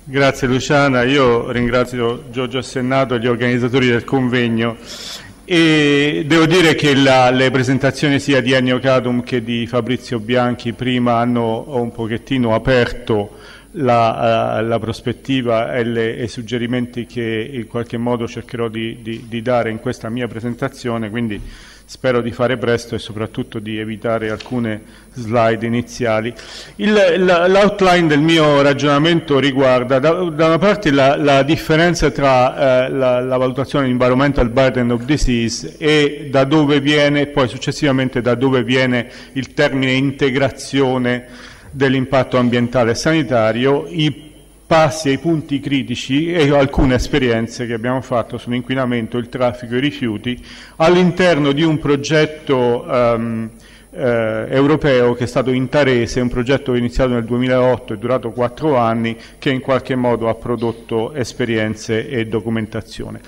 Grazie Luciana, io ringrazio Giorgio Assennato e gli organizzatori del convegno e devo dire che le presentazioni sia di Ennio Cadum che di Fabrizio Bianchi prima hanno un pochettino aperto la prospettiva e i suggerimenti che in qualche modo cercherò di dare in questa mia presentazione, quindi spero di fare presto e soprattutto di evitare alcune slide iniziali. L'outline del mio ragionamento riguarda da una parte la differenza tra la valutazione di environmental burden of disease e da dove viene, poi successivamente da dove viene il termine integrazione dell'impatto ambientale e sanitario, i passi ai punti critici e alcune esperienze che abbiamo fatto sull'inquinamento, il traffico e i rifiuti all'interno di un progetto europeo che è stato Intarese, un progetto iniziato nel 2008 e durato 4 anni, che in qualche modo ha prodotto esperienze e documentazione.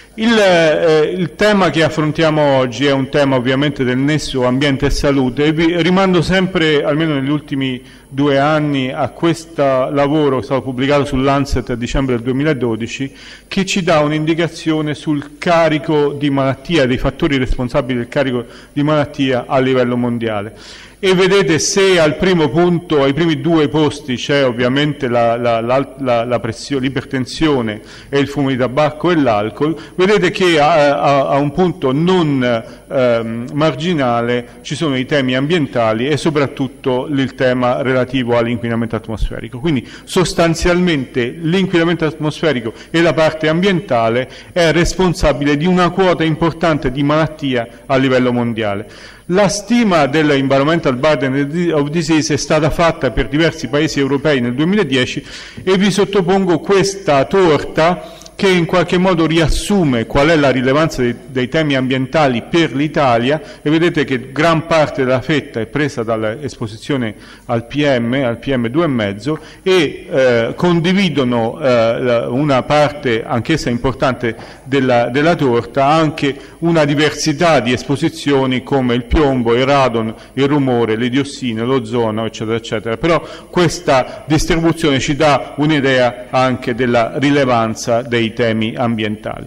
Il tema che affrontiamo oggi è un tema ovviamente del nesso ambiente e salute e rimando sempre, almeno negli ultimi 2 anni, a questo lavoro stato pubblicato sull'Lancet a dicembre del 2012 che ci dà un'indicazione sul carico di malattia, dei fattori responsabili del carico di malattia a livello mondiale. E vedete, se al primo punto, ai primi 2 posti c'è ovviamente la pressione, l'ipertensione e il fumo di tabacco e l'alcol, vedete che a un punto non marginale ci sono i temi ambientali e soprattutto il tema relativo all'inquinamento atmosferico. Quindi sostanzialmente l'inquinamento atmosferico e la parte ambientale è responsabile di una quota importante di malattia a livello mondiale. La stima dell'environmental burden of disease è stata fatta per diversi paesi europei nel 2010 e vi sottopongo questa torta che in qualche modo riassume qual è la rilevanza dei temi ambientali per l'Italia, e vedete che gran parte della fetta è presa dall'esposizione al PM2,5 e condividono una parte anch'essa importante della torta, anche una diversità di esposizioni come il piombo, il radon, il rumore, le diossine, l'ozono, eccetera, eccetera. Però questa distribuzione ci dà un'idea anche della rilevanza dei temi ambientali.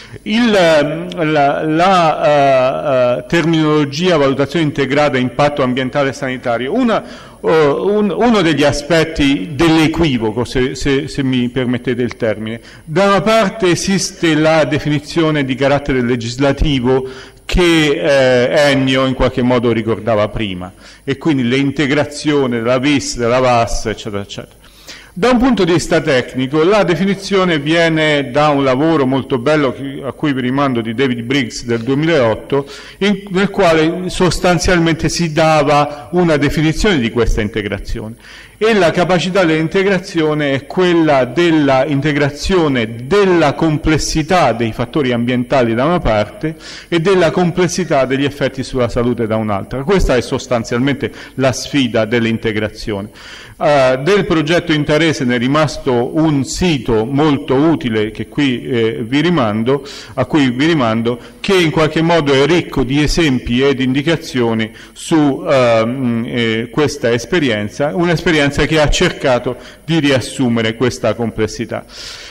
La terminologia valutazione integrata impatto ambientale e sanitario, uno degli aspetti dell'equivoco, se mi permettete il termine, da una parte esiste la definizione di carattere legislativo che Ennio in qualche modo ricordava prima, e quindi l'integrazione della VIS, della VAS, eccetera, eccetera. Da un punto di vista tecnico, la definizione viene da un lavoro molto bello a cui vi rimando di David Briggs del 2008, nel quale sostanzialmente si dava una definizione di questa integrazione. E la capacità dell'integrazione è quella della integrazione della complessità dei fattori ambientali da una parte e della complessità degli effetti sulla salute da un'altra. Questa è sostanzialmente la sfida dell'integrazione. Del progetto Intarese ne è rimasto un sito molto utile che qui a cui vi rimando, che in qualche modo è ricco di esempi ed indicazioni su questa esperienza, un'esperienza che ha cercato di riassumere questa complessità.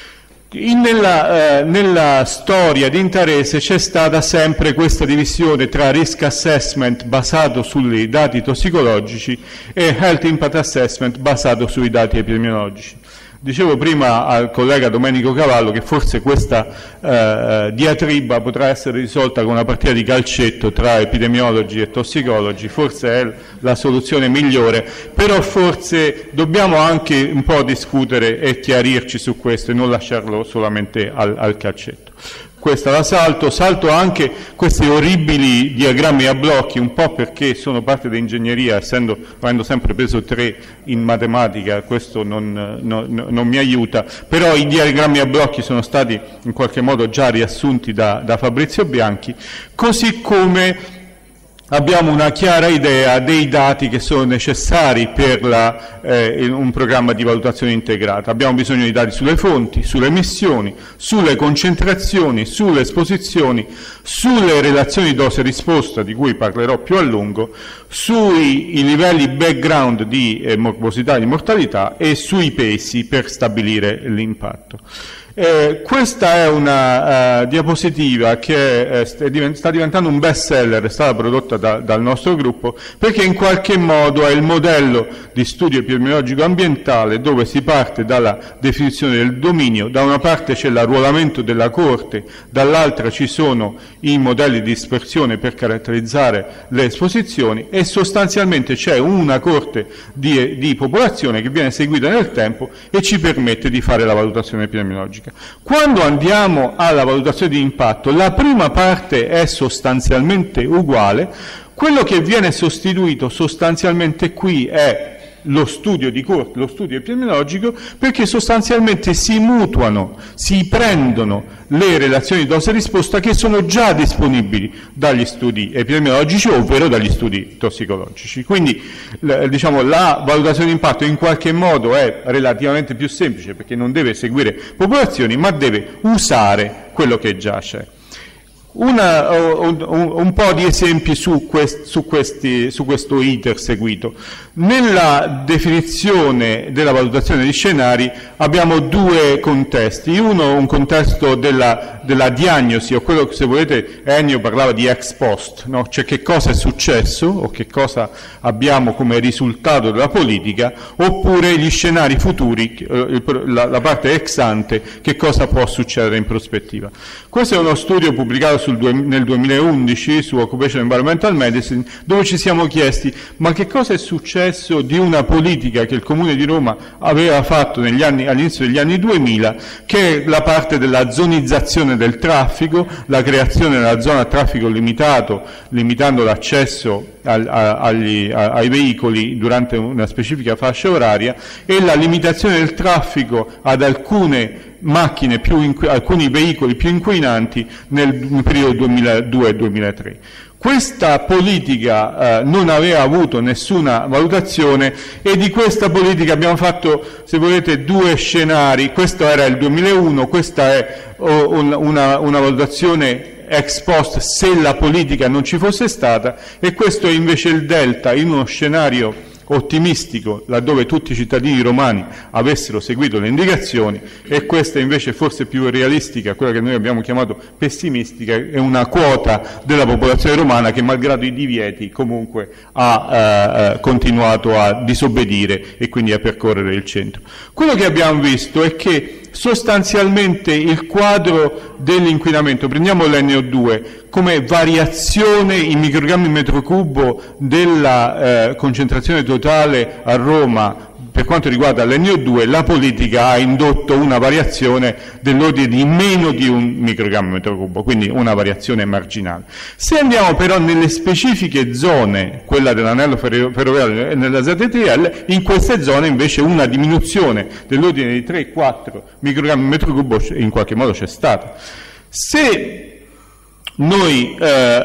Nella storia di Intarese c'è stata sempre questa divisione tra risk assessment basato sui dati tossicologici e health impact assessment basato sui dati epidemiologici. Dicevo prima al collega Domenico Cavallo che forse questa diatriba potrà essere risolta con una partita di calcetto tra epidemiologi e tossicologi, forse è la soluzione migliore, però forse dobbiamo anche un po' discutere e chiarirci su questo e non lasciarlo solamente al calcetto. Questa la salto anche questi orribili diagrammi a blocchi, un po' perché sono parte di ingegneria, avendo sempre preso 3 in matematica, questo non mi aiuta, però i diagrammi a blocchi sono stati in qualche modo già riassunti da Fabrizio Bianchi, così come abbiamo una chiara idea dei dati che sono necessari per un programma di valutazione integrata. Abbiamo bisogno di dati sulle fonti, sulle emissioni, sulle concentrazioni, sulle esposizioni, sulle relazioni dose-risposta, di cui parlerò più a lungo, sui livelli background di morbosità e di mortalità e sui pesi per stabilire l'impatto. Questa è una diapositiva che sta diventando un best seller, è stata prodotta dal nostro gruppo, perché in qualche modo è il modello di studio epidemiologico ambientale dove si parte dalla definizione del dominio. Da una parte c'è l'arruolamento della corte, dall'altra ci sono i modelli di dispersione per caratterizzare le esposizioni e sostanzialmente c'è una corte di popolazione che viene seguita nel tempo e ci permette di fare la valutazione epidemiologica. Quando andiamo alla valutazione di impatto, la prima parte è sostanzialmente uguale, quello che viene sostituito sostanzialmente qui è lo studio di corte, lo studio epidemiologico, perché sostanzialmente si mutuano, si prendono le relazioni dose-risposta che sono già disponibili dagli studi epidemiologici, ovvero dagli studi tossicologici. Quindi diciamo, la valutazione di impatto in qualche modo è relativamente più semplice, perché non deve seguire popolazioni, ma deve usare quello che già c'è. Un po' di esempi su questo iter seguito. Nella definizione della valutazione di scenari abbiamo due contesti. Uno, un contesto della diagnosi, o quello che, se volete, Ennio parlava di ex post, no? Cioè che cosa è successo o che cosa abbiamo come risultato della politica, oppure gli scenari futuri, la parte ex ante, che cosa può succedere in prospettiva. Questo è uno studio pubblicato nel 2011 su Occupational Environmental Medicine, dove ci siamo chiesti: ma che cosa è successo di una politica che il Comune di Roma aveva fatto all'inizio degli anni 2000, che è la parte della zonizzazione del traffico, la creazione della zona a traffico limitato, limitando l'accesso ai veicoli durante una specifica fascia oraria, e la limitazione del traffico ad alcune macchine alcuni veicoli più inquinanti nel periodo 2002-2003. Questa politica non aveva avuto nessuna valutazione, e di questa politica abbiamo fatto, se volete, due scenari. Questo era il 2001, questa è una valutazione ex post se la politica non ci fosse stata, e questo è invece il delta in uno scenario ottimistico, laddove tutti i cittadini romani avessero seguito le indicazioni, e questa invece forse più realistica, quella che noi abbiamo chiamato pessimistica, è una quota della popolazione romana che, malgrado i divieti, comunque ha continuato a disobbedire e quindi a percorrere il centro. Quello che abbiamo visto è che sostanzialmente il quadro dell'inquinamento, prendiamo l'NO2 come variazione in microgrammi metro cubo della concentrazione totale a Roma per quanto riguarda l'NO2, la politica ha indotto una variazione dell'ordine di meno di un microgrammo metro cubo, quindi una variazione marginale. Se andiamo però nelle specifiche zone, quella dell'anello ferroviario e nella ZTL, in queste zone invece una diminuzione dell'ordine di 3-4 microgrammi metro cubo in qualche modo c'è stata. Se noi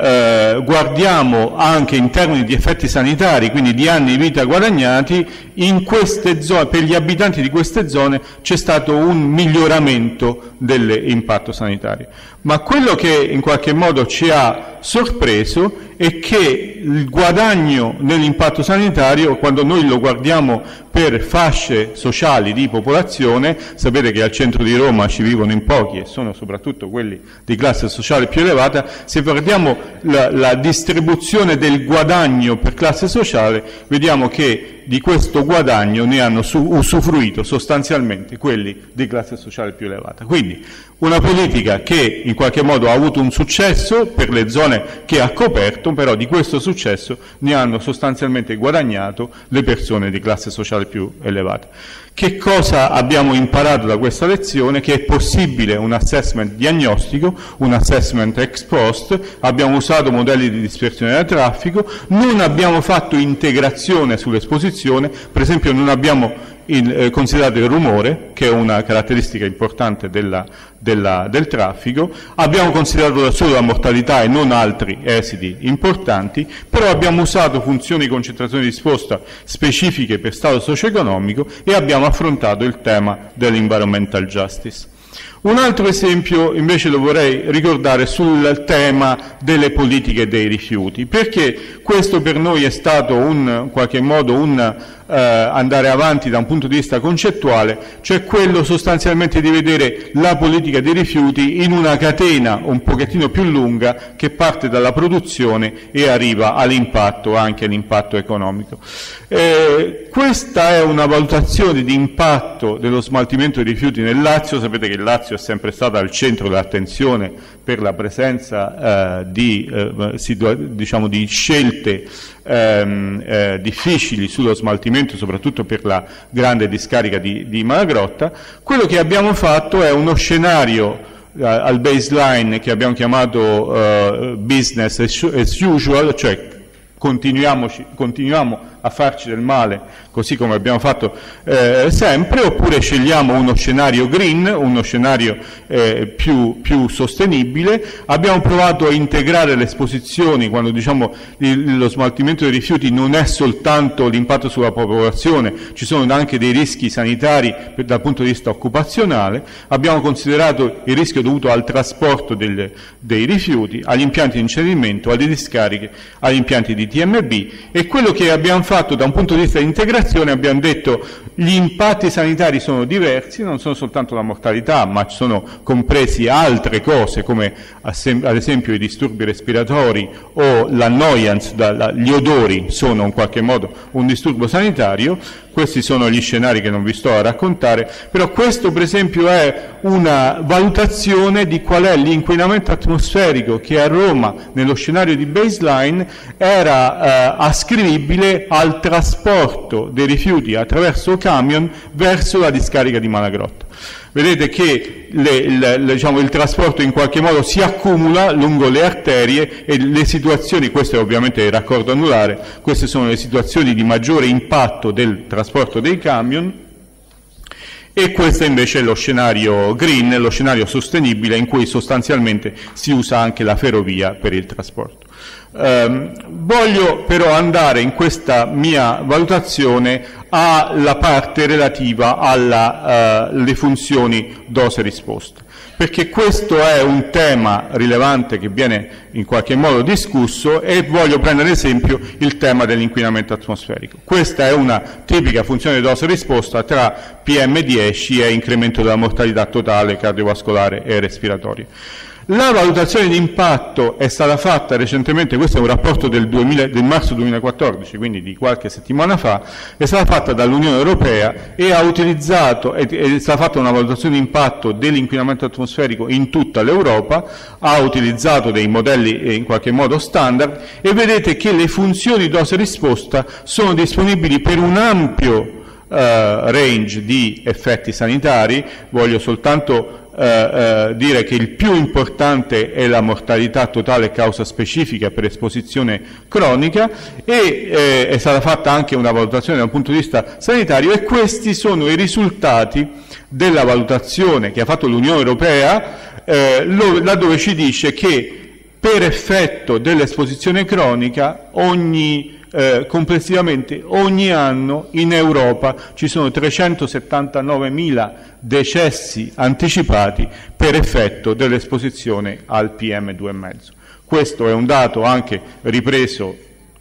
guardiamo anche in termini di effetti sanitari, quindi di anni di vita guadagnati, in queste zone, per gli abitanti di queste zone c'è stato un miglioramento dell'impatto sanitario. Ma quello che in qualche modo ci ha sorpreso è che il guadagno nell'impatto sanitario, quando noi lo guardiamo per fasce sociali di popolazione, sapete che al centro di Roma ci vivono in pochi e sono soprattutto quelli di classe sociale più elevata, se guardiamo la distribuzione del guadagno per classe sociale, vediamo che di questo guadagno ne hanno usufruito sostanzialmente quelli di classe sociale più elevata. Quindi una politica che in qualche modo ha avuto un successo per le zone che ha coperto, però di questo successo ne hanno sostanzialmente guadagnato le persone di classe sociale più elevata. Che cosa abbiamo imparato da questa lezione? Che è possibile un assessment diagnostico, un assessment ex post, abbiamo usato modelli di dispersione del traffico, non abbiamo fatto integrazione sull'esposizione, esposizione. Per esempio non abbiamo considerato il rumore, che è una caratteristica importante del traffico, abbiamo considerato solo la mortalità e non altri esiti importanti, però abbiamo usato funzioni di concentrazione di risposta specifiche per stato socio-economico e abbiamo affrontato il tema dell'environmental justice. Un altro esempio invece lo vorrei ricordare sul tema delle politiche dei rifiuti, perché questo per noi è stato in qualche modo un andare avanti da un punto di vista concettuale, cioè quello sostanzialmente di vedere la politica dei rifiuti in una catena un pochettino più lunga che parte dalla produzione e arriva all'impatto, anche all'impatto economico. Questa è una valutazione di impatto dello smaltimento dei rifiuti nel Lazio. Sapete che il Lazio è sempre stato al centro dell'attenzione per la presenza di scelte difficili sullo smaltimento, soprattutto per la grande discarica di Malagrotta. Quello che abbiamo fatto è uno scenario al baseline che abbiamo chiamato business as usual, cioè continuiamo a farci del male così come abbiamo fatto sempre, oppure scegliamo uno scenario green, uno scenario più sostenibile. Abbiamo provato a integrare le esposizioni, quando diciamo lo smaltimento dei rifiuti non è soltanto l'impatto sulla popolazione, ci sono anche dei rischi sanitari dal punto di vista occupazionale. Abbiamo considerato il rischio dovuto al trasporto dei rifiuti, agli impianti di incenerimento, alle discariche, agli impianti di TMB, e quello che abbiamo fatto da un punto di vista di integrazione, abbiamo detto gli impatti sanitari sono diversi, non sono soltanto la mortalità, ma ci sono compresi altre cose come ad esempio i disturbi respiratori o l'annoyance, gli odori sono in qualche modo un disturbo sanitario. Questi sono gli scenari che non vi sto a raccontare, però questo per esempio è una valutazione di qual è l'inquinamento atmosferico che a Roma nello scenario di baseline era ascrivibile al trasporto dei rifiuti attraverso camion verso la discarica di Malagrotta. Vedete che il trasporto in qualche modo si accumula lungo le arterie e le situazioni, questo è ovviamente il raccordo anulare, queste sono le situazioni di maggiore impatto del trasporto dei camion, e questo invece è lo scenario green, lo scenario sostenibile in cui sostanzialmente si usa anche la ferrovia per il trasporto. Voglio però andare in questa mia valutazione alla parte relativa alle funzioni dose-risposta, perché questo è un tema rilevante che viene in qualche modo discusso, e voglio prendere ad esempio il tema dell'inquinamento atmosferico. Questa è una tipica funzione dose-risposta tra PM10 e incremento della mortalità totale cardiovascolare e respiratoria. La valutazione di impatto è stata fatta recentemente, questo è un rapporto del marzo 2014, quindi di qualche settimana fa, è stata fatta dall'Unione Europea e è stata fatta una valutazione di impatto dell'inquinamento atmosferico in tutta l'Europa, ha utilizzato dei modelli in qualche modo standard, e vedete che le funzioni dose-risposta sono disponibili per un ampio range di effetti sanitari. Voglio soltanto dire che il più importante è la mortalità totale causa specifica per esposizione cronica, e è stata fatta anche una valutazione dal punto di vista sanitario, e questi sono i risultati della valutazione che ha fatto l'Unione Europea, laddove ci dice che per effetto dell'esposizione cronica complessivamente ogni anno in Europa ci sono 379.000 decessi anticipati per effetto dell'esposizione al PM2,5. Questo è un dato anche ripreso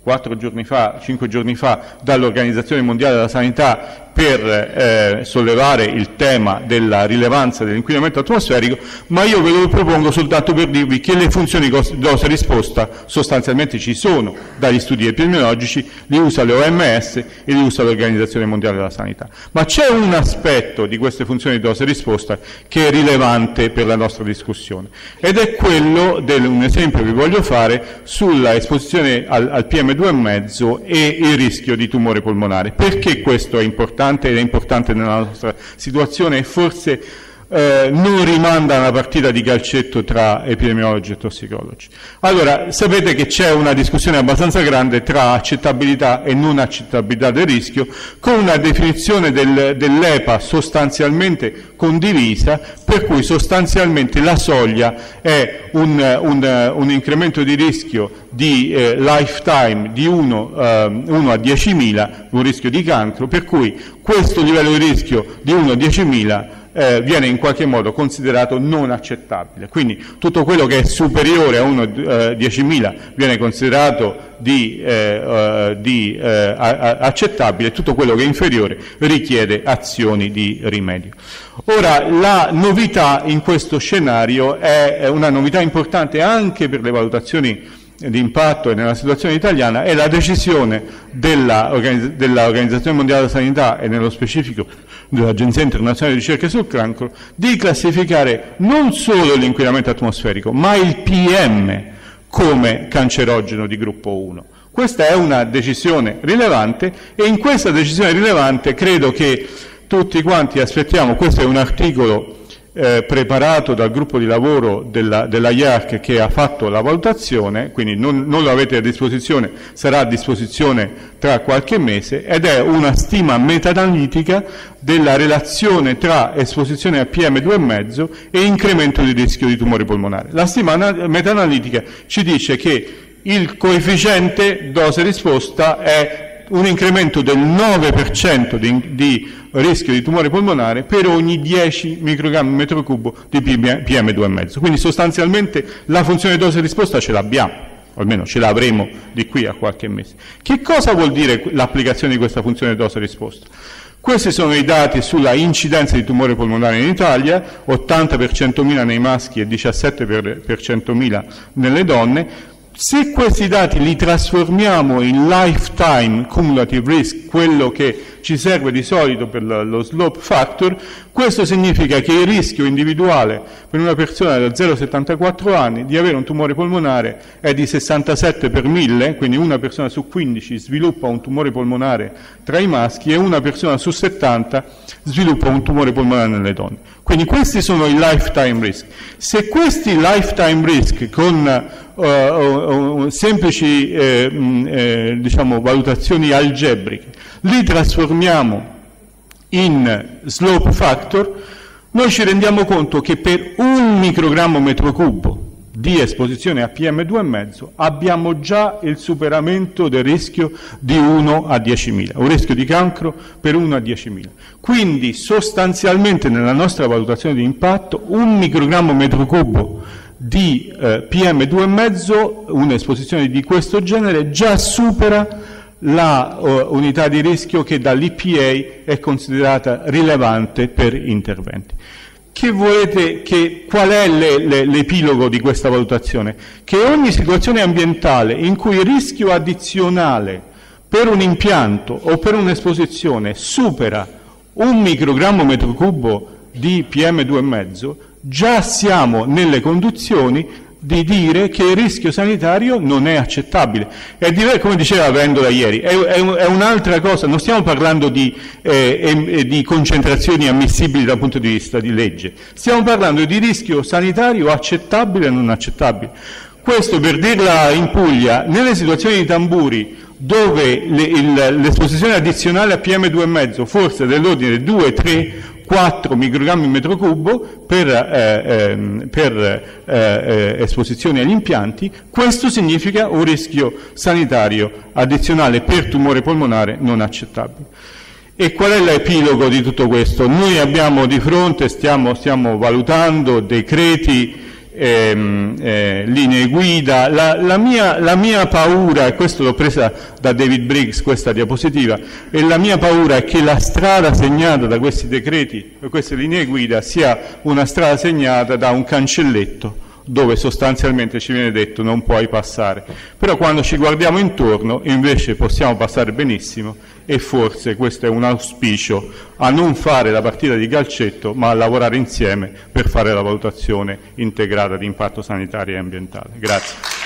5 giorni fa dall'Organizzazione Mondiale della Sanità per sollevare il tema della rilevanza dell'inquinamento atmosferico, ma io ve lo propongo soltanto per dirvi che le funzioni dose-risposta sostanzialmente ci sono dagli studi epidemiologici, li usa l'OMS e li usa l'Organizzazione Mondiale della Sanità. Ma c'è un aspetto di queste funzioni dose-risposta che è rilevante per la nostra discussione, ed è quello un esempio che vi voglio fare sulla esposizione al PM2,5 e il rischio di tumore polmonare. Perché questo è importante? Ed è importante nella nostra situazione, e forse non rimanda una partita di calcetto tra epidemiologi e tossicologi. Allora, sapete che c'è una discussione abbastanza grande tra accettabilità e non accettabilità del rischio, con una definizione dell'EPA sostanzialmente condivisa, per cui sostanzialmente la soglia è un incremento di rischio di lifetime di 1 a 10.000, un rischio di cancro, per cui questo livello di rischio di 1 a 10.000 viene in qualche modo considerato non accettabile. Quindi tutto quello che è superiore a 1 a 10.000 viene considerato accettabile, tutto quello che è inferiore richiede azioni di rimedio. Ora, la novità in questo scenario è una novità importante anche per le valutazioni di impatto e nella situazione italiana, è la decisione dell'Organizzazione Mondiale della Sanità e nello specifico dell'Agenzia Internazionale di Ricerca sul Cancro di classificare non solo l'inquinamento atmosferico ma il PM come cancerogeno di gruppo 1. Questa è una decisione rilevante e in questa decisione rilevante credo che tutti quanti aspettiamo, questo è un articolo preparato dal gruppo di lavoro della IARC che ha fatto la valutazione, quindi non lo avete a disposizione, sarà a disposizione tra qualche mese, ed è una stima meta-analitica della relazione tra esposizione a PM2,5 e incremento di rischio di tumore polmonare. La stima meta-analitica ci dice che il coefficiente dose-risposta è un incremento del 9% di rischio di tumore polmonare per ogni 10 microgrammi metro cubo di PM2,5. Quindi sostanzialmente la funzione dose-risposta ce l'abbiamo, o almeno ce l'avremo di qui a qualche mese. Che cosa vuol dire l'applicazione di questa funzione dose-risposta? Questi sono i dati sulla incidenza di tumore polmonare in Italia, 80 per 100.000 nei maschi e 17 per 100.000 nelle donne. Se questi dati li trasformiamo in lifetime cumulative risk, quello che ci serve di solito per lo slope factor, questo significa che il rischio individuale per una persona da 0,74 anni di avere un tumore polmonare è di 67 per 1000, quindi una persona su 15 sviluppa un tumore polmonare tra i maschi e una persona su 70 sviluppa un tumore polmonare nelle donne. Quindi questi sono i lifetime risk. Se questi lifetime risk con semplici diciamo, valutazioni algebriche li trasformiamo in slope factor, noi ci rendiamo conto che per 1 microgrammo metro cubo di esposizione a PM2,5 abbiamo già il superamento del rischio di 1 a 10.000, un rischio di cancro per 1 a 10.000. Quindi sostanzialmente nella nostra valutazione di impatto 1 microgrammo metro cubo di PM2,5, un'esposizione di questo genere già supera la unità di rischio che dall'EPA è considerata rilevante per interventi. Qual è l'epilogo di questa valutazione? Che ogni situazione ambientale in cui il rischio addizionale per un impianto o per un'esposizione supera 1 microgrammo metro cubo di PM2,5, già siamo nelle condizioni di dire che il rischio sanitario non è accettabile. Come diceva Vendola ieri, è un'altra cosa, non stiamo parlando di concentrazioni ammissibili dal punto di vista di legge, stiamo parlando di rischio sanitario accettabile e non accettabile. Questo, per dirla in Puglia, nelle situazioni di Tamburi, dove l'esposizione addizionale a PM2,5 forse è dell'ordine 2, 3, 4 microgrammi metro cubo per esposizione agli impianti, questo significa un rischio sanitario addizionale per tumore polmonare non accettabile. E qual è l'epilogo di tutto questo? Noi abbiamo di fronte, stiamo valutando decreti, linee guida. La mia paura, e questo l'ho presa da David Briggs questa diapositiva, e la mia paura è che la strada segnata da questi decreti, queste linee guida, sia una strada segnata da un cancelletto dove sostanzialmente ci viene detto non puoi passare, però quando ci guardiamo intorno invece possiamo passare benissimo, e forse questo è un auspicio a non fare la partita di calcetto ma a lavorare insieme per fare la valutazione integrata di impatto sanitario e ambientale. Grazie.